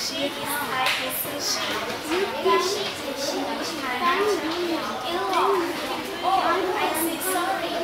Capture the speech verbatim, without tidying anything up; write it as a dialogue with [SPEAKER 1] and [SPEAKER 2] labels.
[SPEAKER 1] She is I is she. Maybe she is she. She is I. Oh, I see. Sorry.